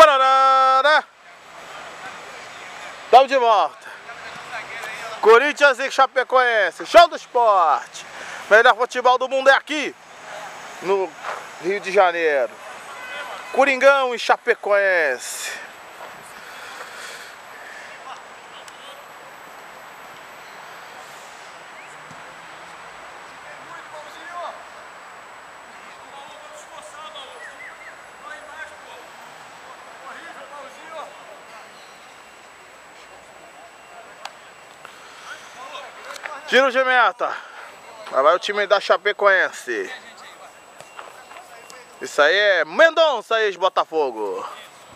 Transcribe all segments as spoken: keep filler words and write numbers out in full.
Parará! Estamos de volta. Corinthians e Chapecoense, show do esporte. Melhor futebol do mundo é aqui, no Rio de Janeiro. Coringão e Chapecoense. Tiro de meta. Lá vai o time da Chapecoense. Isso aí é Mendonça, ex-Botafogo.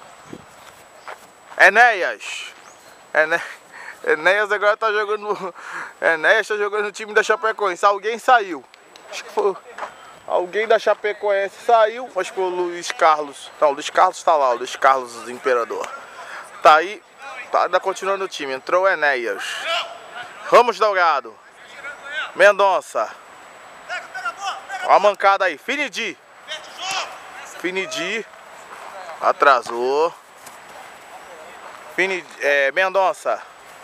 Enéas. Ené... Enéas agora tá jogando. Enéas tá jogando no time da Chapecoense. Alguém saiu. Acho que foi. Alguém da Chapecoense saiu. Acho que foi o Luiz Carlos. Não, o Luiz Carlos tá lá, o Luiz Carlos Imperador. Tá aí. Tá ainda continuando o time. Entrou o Enéas. Ramos Delgado. Mendonça. Olha a mancada aí. Finidi. Finidi. Atrasou. Finidi. É, Mendonça.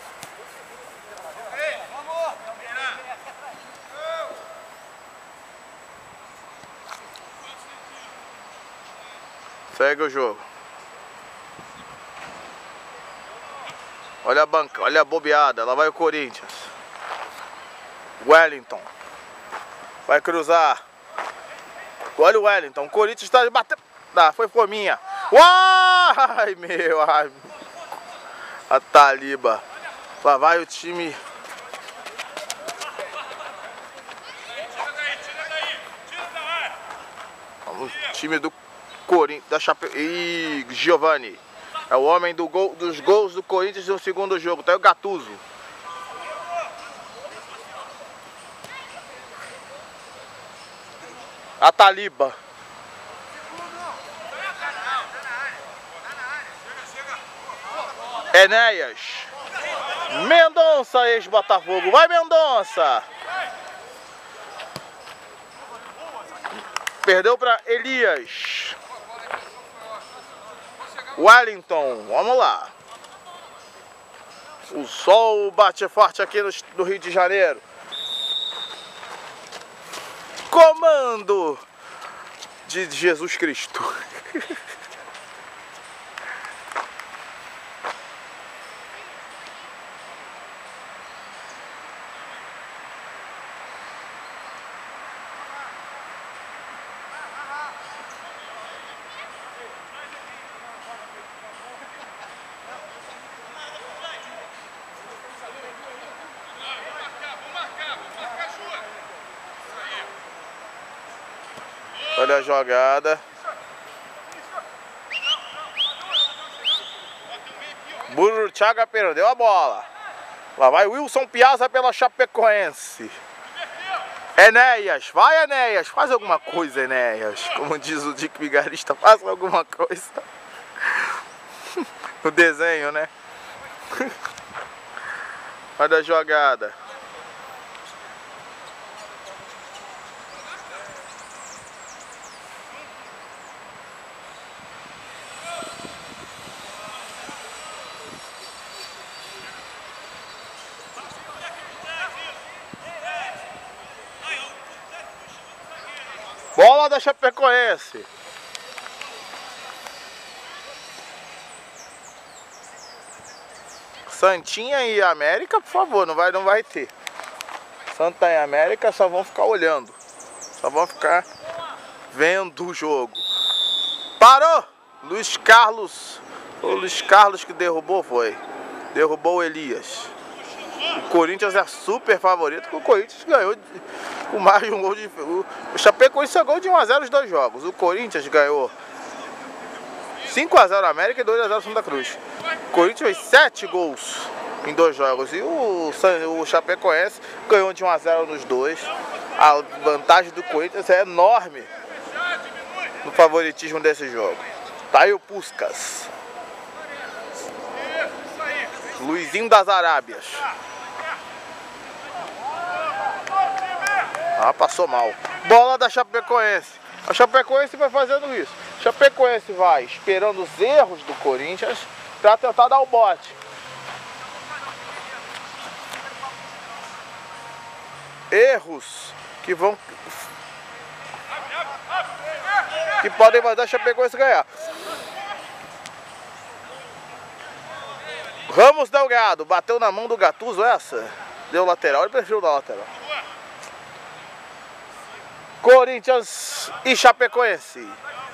Segue o jogo. Olha a banca, olha a bobeada. Lá vai o Corinthians. Wellington. Vai cruzar. Olha o Wellington. O Corinthians está batendo. Ah, foi fominha. Uai, meu. Ai. A Taliba. Lá vai o time. O time do Corinthians. Da Chape... Ih, Giovani. É o homem do gol, dos gols do Corinthians no segundo jogo. Tá aí o Gattuso. A Taliba. Enéas. Mendonça, ex-Botafogo. Vai, Mendonça. Perdeu para Elias. Wellington. Vamos lá. O sol bate forte aqui no, no Rio de Janeiro. Comando de Jesus Cristo. Olha a jogada. Burruchaga perdeu a bola. Lá vai Wilson Piazza pela Chapecoense. Enéas, vai Enéas, faz alguma coisa, Enéas. Como diz o Dick Vigarista, faz alguma coisa. O desenho, né? Olha a jogada. Bola da Chapecoense. Santinha e América, por favor, não vai, não vai ter. Santa e América só vão ficar olhando. Só vão ficar vendo o jogo. Parou! Luiz Carlos. O Luiz Carlos que derrubou, foi. Derrubou o Elias. O Corinthians é super favorito, porque o Corinthians ganhou com mais de um gol de... O Chapecoense ganhou de um a zero os dois jogos. O Corinthians ganhou cinco a zero América e dois a zero Santa Cruz. O Corinthians fez sete gols em dois jogos. E o, o Chapecoense ganhou de um a zero nos dois. A vantagem do Corinthians é enorme no favoritismo desse jogo. Tá aí o Puskas. Luizinho das Arábias. Ah, passou mal. Bola da Chapecoense. A Chapecoense vai fazendo isso. Chapecoense vai esperando os erros do Corinthians para tentar dar o bote. Erros que vão... que podem mandar a Chapecoense ganhar. Ramos Delgado, bateu na mão do Gattuso essa? Deu lateral, ele preferiu dar lateral. Corinthians e Chapecoense.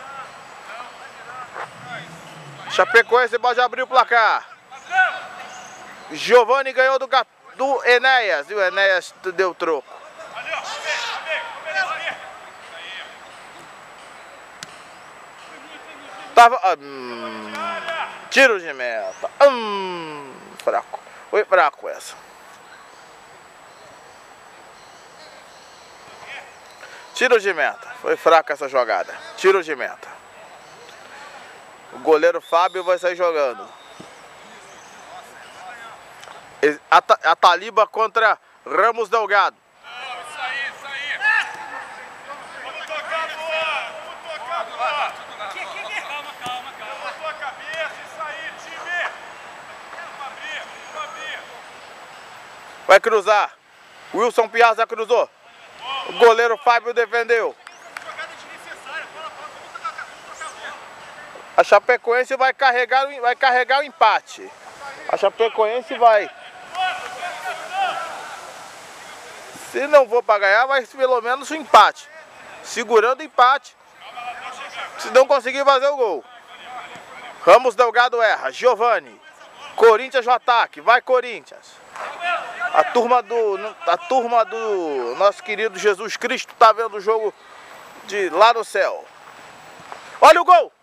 Chapecoense pode abrir o placar. Giovani ganhou do, do Enéas e o Enéas deu troco. Tava... Hum, tiro de meta. Hum, fraco. Foi fraco essa. Tiro de meta. Foi fraca essa jogada. Tiro de meta. O goleiro Fábio vai sair jogando. A, a Taliba contra Ramos Delgado. Isso aí, isso aí. Vamos tocar a bola. Vamos tocar a bola. Calma, calma, calma. Vamos tocar a cabeça. Isso aí, time. Vamos abrir, vamos abrir. Vai cruzar. Wilson Piazza cruzou. O goleiro Fábio defendeu. A Chapecoense vai carregar, vai carregar o empate. A Chapecoense vai. Se não for para ganhar, vai pelo menos o empate. Segurando o empate. Se não conseguir fazer o gol. Ramos Delgado erra. Giovani. Corinthians no ataque. Vai, Corinthians. A turma do, a turma do nosso querido Jesus Cristo tá vendo o jogo de lá no céu. Olha o gol!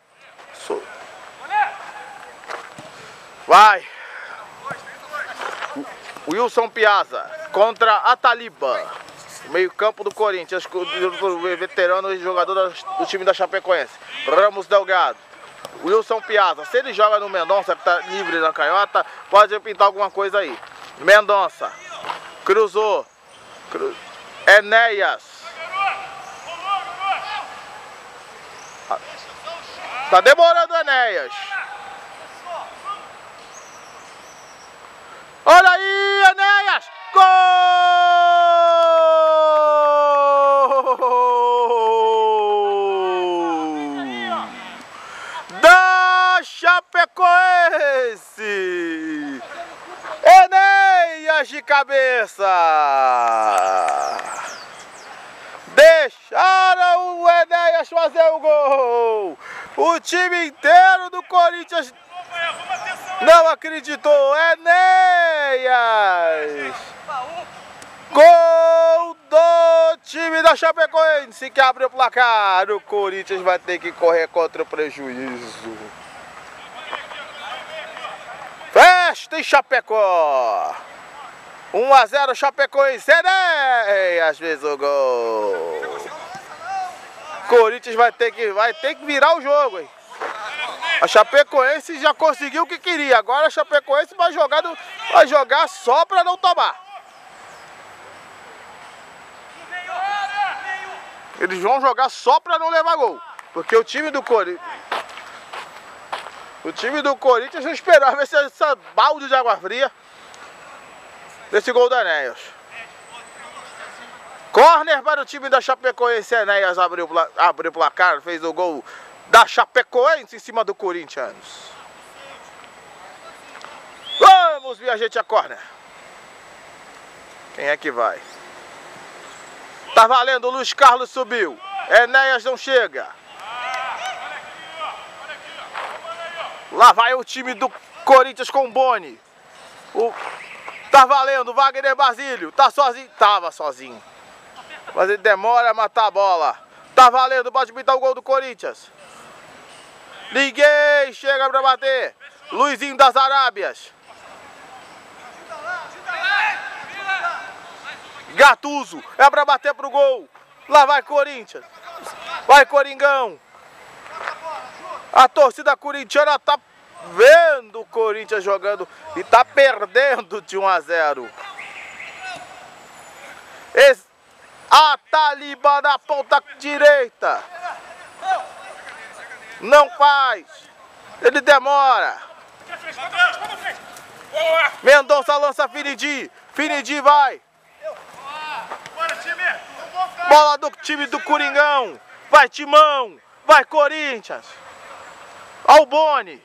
Vai! Wilson Piazza contra a Taliba. Meio campo do Corinthians, o veterano e jogador do time da Chapecoense. Ramos Delgado. Wilson Piazza. Se ele joga no Mendonça, que tá livre na canhota, pode pintar alguma coisa aí. Mendonça. Cruzou. Cru... Enéas. Tá demorando o Enéas. Olha aí, Enéas. Gol! Da Chapecoense. Enéas de cabeça. Deixaram o Enéas fazer o gol. O time inteiro do Corinthians não acreditou. Enéas. Gol do time da Chapecoense que abre o placar. O Corinthians vai ter que correr contra o prejuízo. Festa em Chapecó. um a zero Chapecoense. Enéas fez o gol. Corinthians vai ter que, vai ter que virar o jogo, hein? A Chapecoense já conseguiu o que queria. Agora a Chapecoense vai jogar, do, vai jogar só para não tomar. Eles vão jogar só para não levar gol. Porque o time do Corinthians... O time do Corinthians vai esperar ver se essa balde de água fria desse gol da Enéas. Corner para o time da Chapecoense. Enéas abriu, abriu o placar, fez o gol da Chapecoense em cima do Corinthians. Vamos, minha gente, a corner. Quem é que vai? Tá valendo, o Luiz Carlos subiu. Enéas não chega. Lá vai o time do Corinthians com o Boni. O... Tá valendo, Wagner Basílio. Tá sozinho. Tava sozinho. Mas ele demora a matar a bola. Tá valendo, pode pintar o gol do Corinthians. Ninguém chega pra bater. Luizinho das Arábias. Gattuso. É pra bater pro gol. Lá vai Corinthians. Vai Coringão. A torcida corintiana tá vendo o Corinthians jogando e tá perdendo de um a zero. Esse, a Taliba na ponta direita. Não faz. Ele demora. Mendonça lança Finidi. Finidi vai. Bola do time do Coringão. Vai, Timão. Vai, Corinthians. Ó o Boni.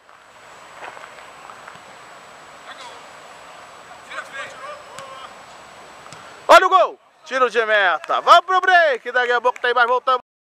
Olha o gol. Tiro de meta. Vamos pro break. Daqui a pouco tem mais voltando.